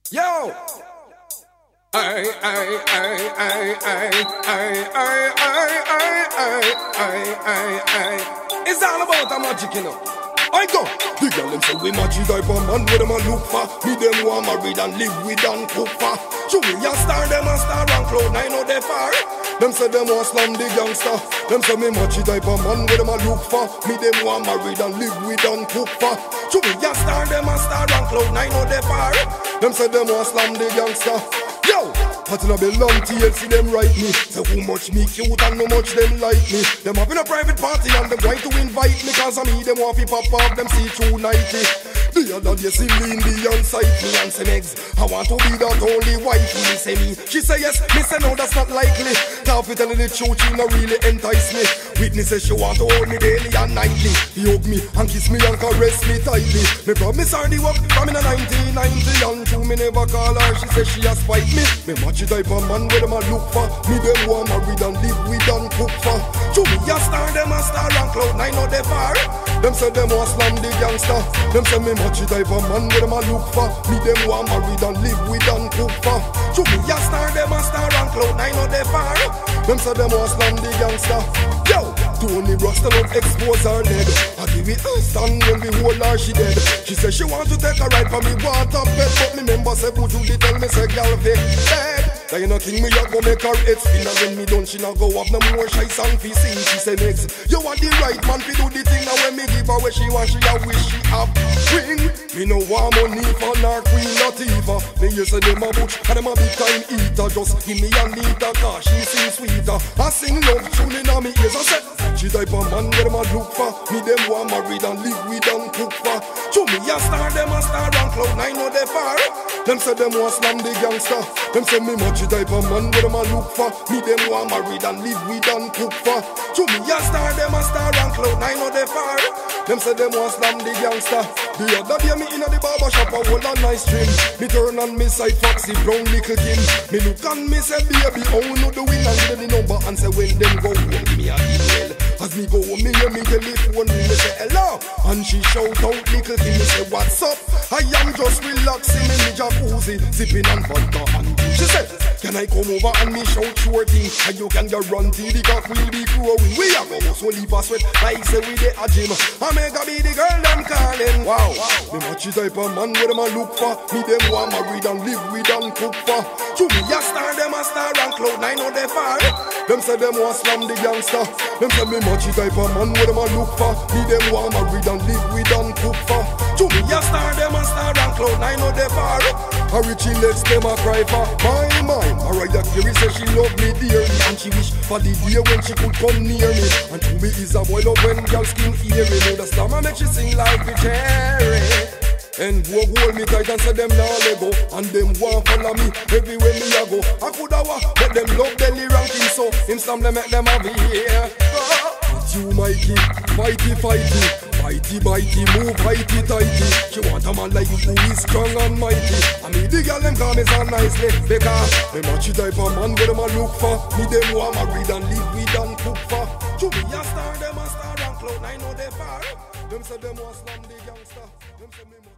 Yo! It's all about a magic, you know. I go. The girl them say we magic type of man where them a look for. Me them want married and live with and cook for. Chewy a star, them a star and cloud nine out there far. Them say them want slam the gangster. Them say me magic type of man where them a look for. Me them want married and live with and cook for. Chewy a star, them a star and cloud nine out there far. Them say them want slam the gangster. Yo! But in a belong TL, see them write me. Say how much me cute and how much them like me. Them having a private party and them going to invite me. Cause of me, them want to pop off them see through 90. The other day see me in the on-site, me and say Megs, I want to be that only wife. Me say me, she say yes, me say no, that's not likely. Now if you telling the truth, she not really entice me. Whitney says she want to hold me daily and nightly. He hug me and kiss me and caress me tightly. Me promise her the work from in a 1990. And true me never call her, she says she a spite me. Me match type of man where them a look for. Me them want married and live with and cook for. True me a star, them a star and cloud nine out there far. Them say them want slam the gangster. Them say me match type of man where them a look for. Me them want married and live with and cook for. True me a star, them a star and cloud nine out there far. Them say them want slam the gangster. Yo! Tony Rasta love expose her leg. I give it a stand when we hold her she dead. She say she want to take a ride for me water bed. But me member say would you tell me say gal fake bed. Now you know king me a go make her head spin. And when me done she not go up no more shy song fi sing. She say Megs, you want the right man fi do the thing. And when me give her what she want she a wish she have ring. Me no want money for nor queen Latifah. Me hear say them a butch and them a big time eater. Just give me a liter cause she sing sweeter. I sing love tune in on me ears. I say she type of man where them a look for. Me them want married and live with and cook for. To me a star, them a star and cloud nine out there far. Them say them want slam the gangster. Them say me much type of man where them a look for. Me them want married and live with and cook for. To me a star, them a star and cloud nine out there far. Them say them want slam the gangster. The other day me inna the barber shop a hold a nice trim. Me turn on me side foxy brown little king. Me look on me say baby how you know the win and give the number and say when them go home give me a email. As me go home me hear me telephone ring me say hello. And she shout out little king me say what's up. I am just relaxing in the jacuzzi sipping on vodka and tea. She said can I come over and me shout shorty and you can guarantee the cock will be growing. We are go so leave a sweat like say we dey a gym. I make a be the girl them calling. Wow. Me match type of man where them a look for. Me them want married and live with and cook for. To me a star, them a star and cloud nine out there far. Them say them want slam the gangster. Them say me match type of man where them a look for. Me them want married and live with and cook for. To me a star, them a star and cloud nine out there far. A Richie legs them a cry for my mind. Mariah Carey say she love me dearly and she wish for the day when she could come near me. And to me is a boil up when girl skin hear me. Know the stammer make she sing like the cherry. And who hold me tight and say them now let go. And them want follow me everywhere me a go. I coulda let them love belly ranking so him stamp them make them have here. It's you Mikey, fighty fighty. Bitey, bitey, move bitey, tighty. She want a man like you who is strong and mighty. And me the girl them call me so nicely. Because me match the type of man where them a look for. Me them want married and live with and cook for. To me a star, them a star and cloud nine out there far. Them say them want slam the gangster. Them say me